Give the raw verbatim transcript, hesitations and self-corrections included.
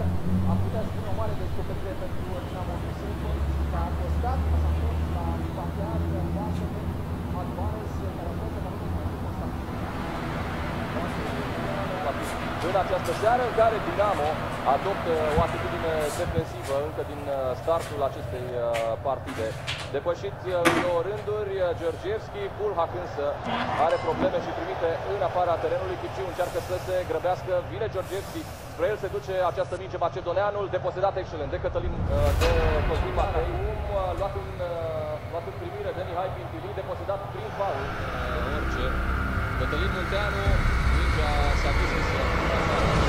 am putea spune o mare descoperire pentru Dinamo Husein, că a costat, s-a întors la pachear în față pentru Alvarez, care a fost de mai mult constant. În această seară în care Dinamo adoptă o atitudine defensivă încă din startul acestei partide. Depășiți în două rânduri, Georgievski, Bulhak însă are probleme și trimite în afara terenului. Chipciu încearcă să se grăbească, vine Georgievski, spre el se duce această minge macedoneanul, deposedat excelent de Cătălin, de Cosmin Matei, luat în, luat în primire de Mihai Pintili, deposedat prin faul. Orice. Cătălin Munteanu, mingea s-a dus să